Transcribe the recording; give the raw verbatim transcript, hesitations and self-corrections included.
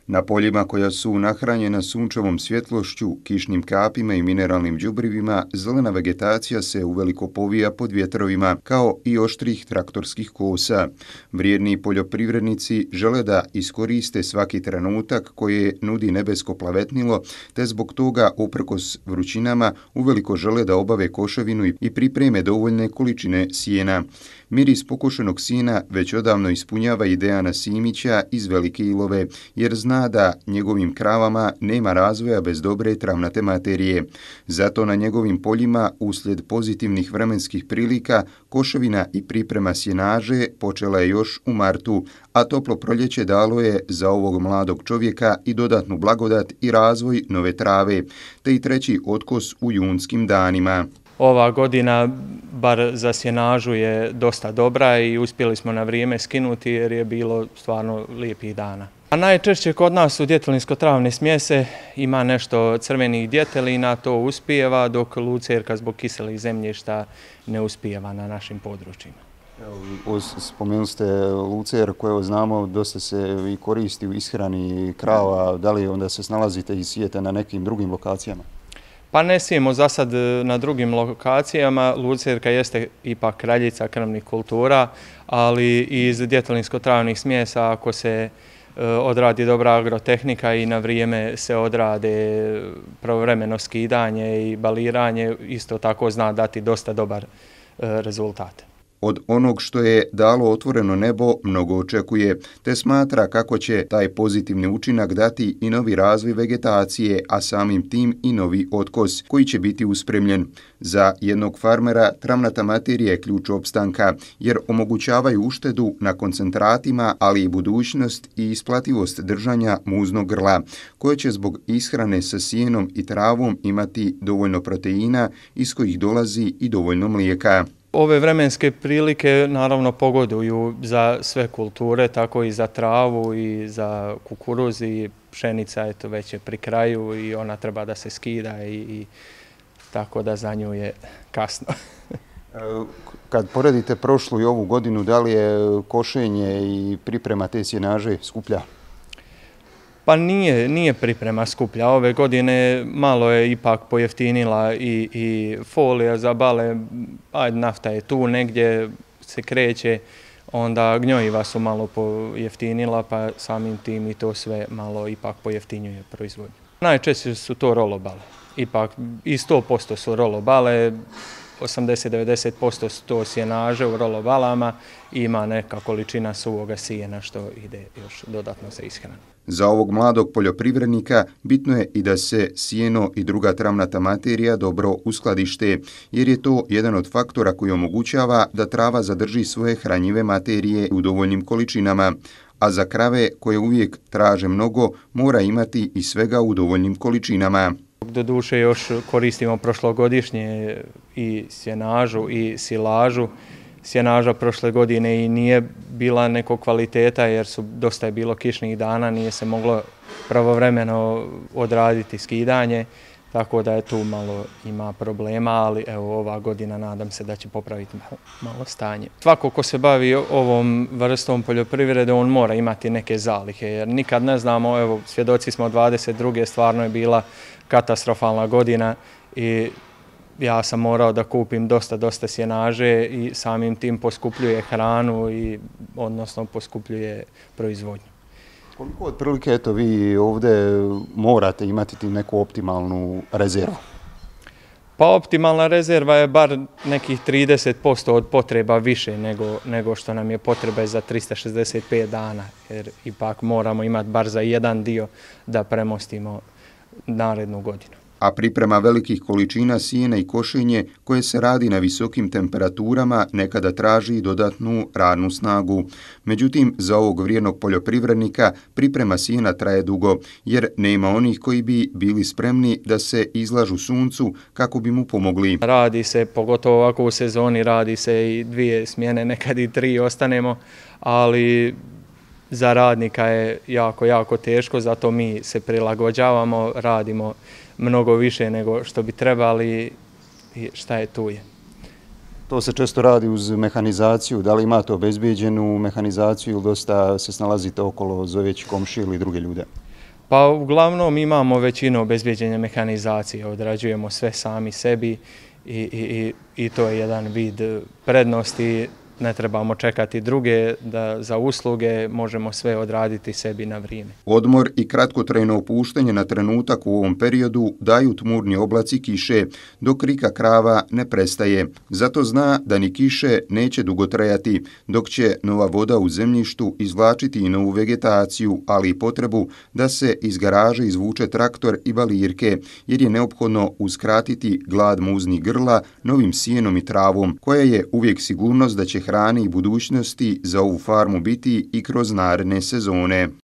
Na poljima koja su nahranjena sunčevom svjetlošću, kišnim kapima i mineralnim đubrivima, zelena vegetacija se uveliko povija pod vjetrovima, kao i oštrih traktorskih kosa. Vrijedni poljoprivrednici žele da iskoriste svaki trenutak koje nudi nebesko plavetnilo, te zbog toga, uprkos vrućinama, uveliko žele da obave koševinu i pripreme dovoljne količine sjena. Miris pokošenog sijena već odavno ispunjava i Dejana Simića iz Velike Ilove, jer zna da njegovim kravama nema razvoja bez dobre travnate materije. Zato na njegovim poljima, uslijed pozitivnih vremenskih prilika, koševina i priprema sjenaže počela je još u martu, a toplo proljeće dalo je za ovog mladog čovjeka i dodatnu blagodat i razvoj nove trave, te i treći otkos u junskim danima. Ova godina, bar za sjenažu, je dosta dobra i uspjeli smo na vrijeme skinuti jer je bilo stvarno lijepih dana. A najčešće kod nas u djetelinsko-travne smjese ima nešto crvenih djetelina, to uspijeva, dok lucerka zbog kiselih zemljišta ne uspijeva na našim područjima. Spomenuli ste lucer koje znamo dosta se i koristi u ishrani krava, da li onda se snalazite i sijete na nekim drugim lokacijama? Pa ne sijemo za sad na drugim lokacijama, lucerka jeste ipak kraljica krmnih kultura, ali iz djetelinsko-travnih smjesa ako se odradi dobra agrotehnika i na vrijeme se odrade pravovremeno skidanje i baliranje, isto tako zna dati dosta dobar rezultat. Od onog što je dalo otvoreno nebo mnogo očekuje, te smatra kako će taj pozitivni učinak dati i novi razvoj vegetacije, a samim tim i novi otkos koji će biti uspremljen. Za jednog farmera travnata materija je ključ opstanka, jer omogućavaju uštedu na koncentratima, ali i budućnost i isplativost držanja muznog grla, koje će zbog ishrane sa sjenom i travom imati dovoljno proteina iz kojih dolazi i dovoljno mlijeka. Ove vremenske prilike naravno pogoduju za sve kulture, tako i za travu i za kukuruz i pšenica, eto već je pri kraju i ona treba da se skida i, i tako da za nju je kasno. Kad poredite prošlu i ovu godinu, da li je košenje i priprema te sjenaže skuplja? Pa nije, nije priprema skuplja. Ove godine malo je ipak pojeftinila i, i folija za bale, ajde nafta je tu negdje se kreće, onda gnjojiva su malo pojeftinila, pa samim tim i to sve malo ipak pojeftinjuje proizvodnju. Najčešće su to rolobale, ipak i sto posto su rolobale, osamdeset do devedeset posto su to sjenaže u rolobalama i ima neka količina suvoga sijena što ide još dodatno za ishranu. Za ovog mladog poljoprivrednika bitno je i da se sjeno i druga travnata materija dobro uskladište, jer je to jedan od faktora koji omogućava da trava zadrži svoje hranjive materije u dovoljnim količinama, a za krave koje uvijek traže mnogo mora imati i svega u dovoljnim količinama. Doduše još koristimo prošlogodišnje i sjenažu i silažu. Sjenaža prošle godine i nije bila nekog kvaliteta jer su dosta je bilo kišnih dana, nije se moglo pravovremeno odraditi skidanje, tako da je tu malo ima problema, ali evo ova godina nadam se da će popraviti malo stanje. Svako ko se bavi ovom vrstom poljoprivrede, on mora imati neke zalihe, jer nikad ne znamo, evo svjedoci smo dvadeset druge stvarno je bila katastrofalna godina i ja sam morao da kupim dosta, dosta sjenaže i samim tim poskupljuje hranu i odnosno poskupljuje proizvodnju. Koliko otprilike eto vi ovdje morate imati neku optimalnu rezervu? Pa optimalna rezerva je bar nekih trideset posto od potreba više nego, nego što nam je potrebe za trista šezdeset pet dana, jer ipak moramo imati bar za jedan dio da premostimo narednu godinu. A priprema velikih količina sijena i košenje koje se radi na visokim temperaturama nekada traži dodatnu radnu snagu. Međutim, za ovog vrijednog poljoprivrednika priprema sijena traje dugo, jer nema onih koji bi bili spremni da se izlažu suncu kako bi mu pomogli. Radi se, pogotovo ovako u sezoni, radi se i dvije smjene, nekad i tri ostanemo, ali za radnika je jako, jako teško, zato mi se prilagođavamo, radimo mnogo više nego što bi trebali i šta je tu je. To se često radi uz mehanizaciju. Da li imate obezbijeđenu mehanizaciju ili dosta se snalazite okolo zoveći komšije ili druge ljude? Pa uglavnom imamo većinu obezbijeđenja mehanizacije, odrađujemo sve sami sebi i, i, i to je jedan vid prednosti. Ne trebamo čekati druge da za usluge, možemo sve odraditi sebi na vrijeme. Odmor i kratkotrajno opuštanje na trenutak u ovom periodu daju tmurni oblaci kiše, dok rika krava ne prestaje. Zato zna da ni kiše neće dugo trajati, dok će nova voda u zemljištu izvlačiti i novu vegetaciju, ali i potrebu da se iz garaže izvuče traktor i balirke, jer je neophodno uskratiti glad muznih grla novim sijenom i travom, koja je uvijek sigurnost da će hrane i budućnosti za ovu farmu biti i kroz naredne sezone.